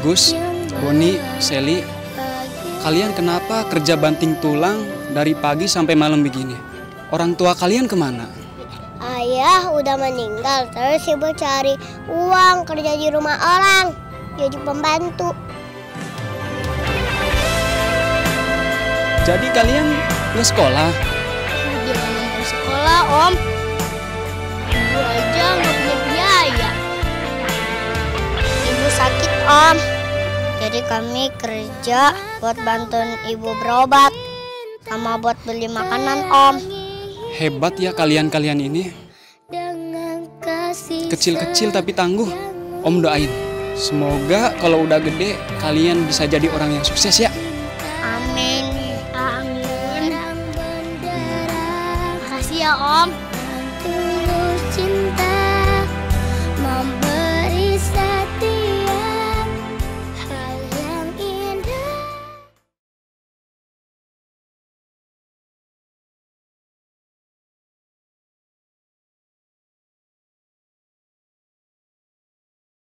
Gus, Boni, Seli, kalian kenapa kerja banting tulang dari pagi sampai malam begini? Orang tua kalian kemana? Ayah udah meninggal, terus ibu cari uang kerja di rumah orang, jadi pembantu. Jadi kalian nggak sekolah? Jangan ngomong sekolah, Om. Ibu aja nggak punya biaya. Ibu sakit, Om. Jadi kami kerja buat bantuin ibu berobat, sama buat beli makanan, Om. Hebat ya kalian-kalian ini. Kecil-kecil tapi tangguh. Om doain. Semoga kalau udah gede kalian bisa jadi orang yang sukses ya. Amin. Amin. Makasih ya, Om. Tulus cinta